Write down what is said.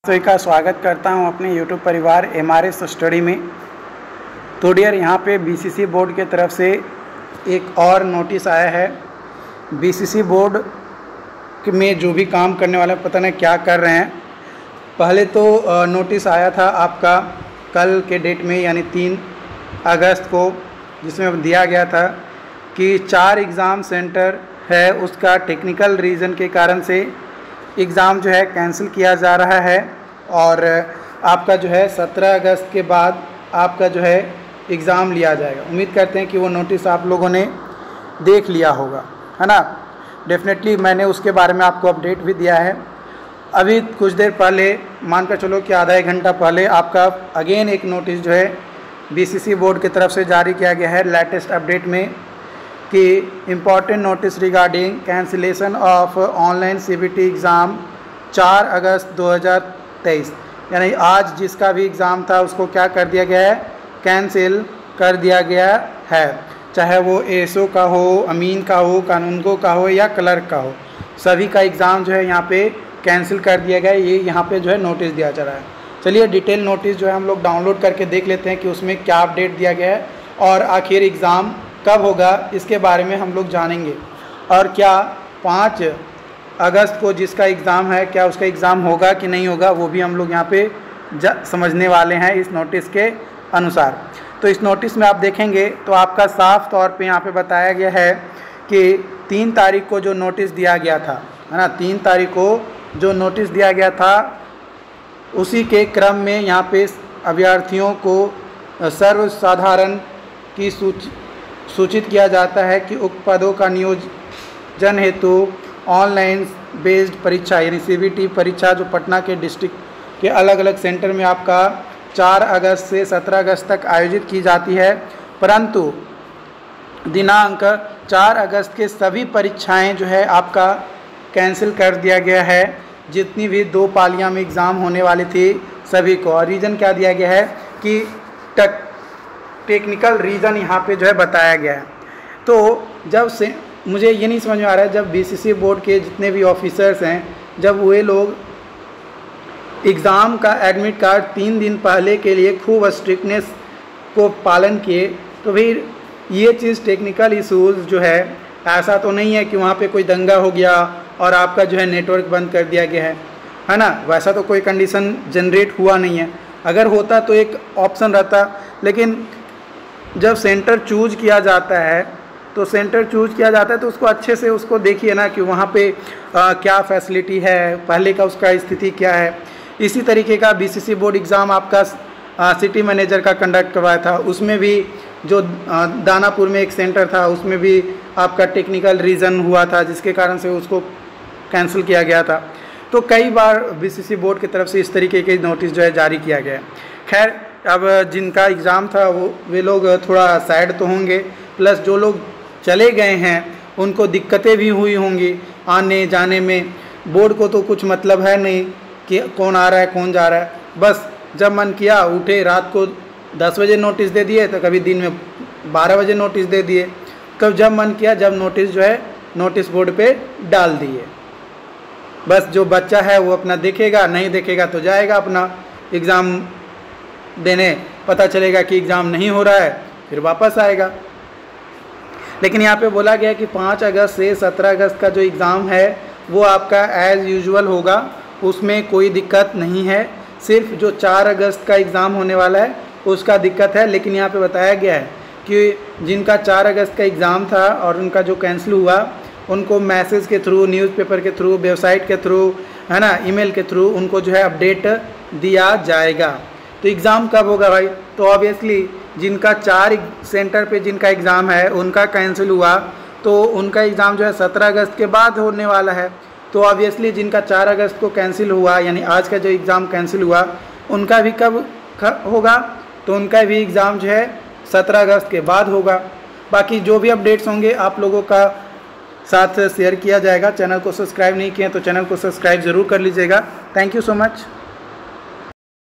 सभी का स्वागत करता हूं अपने YouTube परिवार MRS स्टडी में। तो डियर, यहाँ पे BCC बोर्ड की तरफ से एक और नोटिस आया है। BCC बोर्ड में जो भी काम करने वाले पता नहीं क्या कर रहे हैं। पहले तो नोटिस आया था आपका कल के डेट में यानी 3 अगस्त को, जिसमें दिया गया था कि 4 एग्ज़ाम सेंटर है उसका टेक्निकल रीज़न के कारण से एग्ज़ाम जो है कैंसिल किया जा रहा है और आपका जो है 17 अगस्त के बाद आपका जो है एग्ज़ाम लिया जाएगा। उम्मीद करते हैं कि वो नोटिस आप लोगों ने देख लिया होगा, है ना। डेफिनेटली मैंने उसके बारे में आपको अपडेट भी दिया है। अभी कुछ देर पहले, मानकर चलो कि आधा एक घंटा पहले, आपका अगेन एक नोटिस जो है BCC बोर्ड की तरफ से जारी किया गया है लेटेस्ट अपडेट में कि important notice regarding cancellation of online CBT exam 4 August 2023, यानी आज जिसका भी एग्ज़ाम था उसको क्या कर दिया गया है, कैंसिल कर दिया गया है। चाहे वो ASO का हो, अमीन का हो, कानूनगो का हो या क्लर्क का हो, सभी का एग्ज़ाम जो है यहाँ पे कैंसिल कर दिया गया है। ये यहाँ पे जो है नोटिस दिया जा रहा है। चलिए डिटेल नोटिस जो है हम लोग डाउनलोड करके देख लेते हैं कि उसमें क्या अपडेट दिया गया है और आखिर एग्ज़ाम कब होगा इसके बारे में हम लोग जानेंगे। और क्या 5 अगस्त को जिसका एग्ज़ाम है क्या उसका एग्ज़ाम होगा कि नहीं होगा, वो भी हम लोग यहाँ पे समझने वाले हैं इस नोटिस के अनुसार। तो इस नोटिस में आप देखेंगे तो आपका साफ तौर पे यहाँ पे बताया गया है कि 3 तारीख को जो नोटिस दिया गया था, है ना, 3 तारीख को जो नोटिस दिया गया था उसी के क्रम में यहाँ पे अभ्यर्थियों को सर्वसाधारण की सूचित किया जाता है कि उक्त पदों का नियोजन हेतु ऑनलाइन बेस्ड परीक्षा यानी CBT परीक्षा जो पटना के डिस्ट्रिक्ट के अलग अलग सेंटर में आपका 4 अगस्त से 17 अगस्त तक आयोजित की जाती है, परंतु दिनांक 4 अगस्त के सभी परीक्षाएं जो है आपका कैंसिल कर दिया गया है। जितनी भी 2 पालियां में एग्ज़ाम होने वाली थी सभी को। और रीज़न क्या दिया गया है कि टेक्निकल रीज़न यहाँ पे जो है बताया गया है। तो जब से मुझे ये नहीं समझ में आ रहा है, जब BCC बोर्ड के जितने भी ऑफिसर्स हैं, जब वे लोग एग्ज़ाम का एडमिट कार्ड 3 दिन पहले के लिए खूब स्ट्रिक्टनेस को पालन किए, तो फिर ये चीज़ टेक्निकल इशूज़ जो है, ऐसा तो नहीं है कि वहाँ पे कोई दंगा हो गया और आपका जो है नेटवर्क बंद कर दिया गया है ना। वैसा तो कोई कंडीशन जनरेट हुआ नहीं है। अगर होता तो एक ऑप्शन रहता, लेकिन जब सेंटर चूज किया जाता है तो उसको अच्छे से उसको देखिए ना कि वहाँ पे क्या फैसिलिटी है, पहले का उसका स्थिति क्या है। इसी तरीके का BCC बोर्ड एग्ज़ाम आपका सिटी मैनेजर का कंडक्ट करवाया था, उसमें भी जो दानापुर में एक सेंटर था उसमें भी आपका टेक्निकल रीज़न हुआ था जिसके कारण से उसको कैंसिल किया गया था। तो कई बार BCC बोर्ड की तरफ से इस तरीके के नोटिस जो है जारी किया गया है। खैर, अब जिनका एग्ज़ाम था वे लोग थोड़ा सैड तो होंगे, प्लस जो लोग चले गए हैं उनको दिक्कतें भी हुई होंगी आने जाने में। बोर्ड को तो कुछ मतलब है नहीं कि कौन आ रहा है कौन जा रहा है, बस जब मन किया उठे, रात को 10 बजे नोटिस दे दिए तो कभी दिन में 12 बजे नोटिस दे दिए, कब जब मन किया जब नोटिस जो है नोटिस बोर्ड पे डाल दिए। बस जो बच्चा है वो अपना देखेगा, नहीं देखेगा तो जाएगा अपना एग्ज़ाम देने, पता चलेगा कि एग्ज़ाम नहीं हो रहा है फिर वापस आएगा। लेकिन यहाँ पे बोला गया कि 5 अगस्त से 17 अगस्त का जो एग्ज़ाम है वो आपका एज़ यूजुअल होगा, उसमें कोई दिक्कत नहीं है। सिर्फ जो 4 अगस्त का एग्ज़ाम होने वाला है उसका दिक्कत है। लेकिन यहाँ पे बताया गया है कि जिनका 4 अगस्त का एग्ज़ाम था और उनका जो कैंसिल हुआ, उनको मैसेज के थ्रू, न्यूज़पेपर के थ्रू, वेबसाइट के थ्रू, है ना, ईमेल के थ्रू उनको जो है अपडेट दिया जाएगा। तो एग्ज़ाम कब होगा भाई? तो ऑब्वियसली जिनका 4 सेंटर पे जिनका एग्ज़ाम है उनका कैंसिल हुआ तो उनका एग्ज़ाम जो है 17 अगस्त के बाद होने वाला है। तो ऑब्वियसली जिनका 4 अगस्त को कैंसिल हुआ यानी आज का जो एग्ज़ाम कैंसिल हुआ उनका भी कब होगा? तो उनका भी एग्ज़ाम जो है 17 अगस्त के बाद होगा। बाकी जो भी अपडेट्स होंगे आप लोगों का साथ शेयर किया जाएगा। चैनल को सब्सक्राइब नहीं किए तो चैनल को सब्सक्राइब ज़रूर कर लीजिएगा। Thank you so much.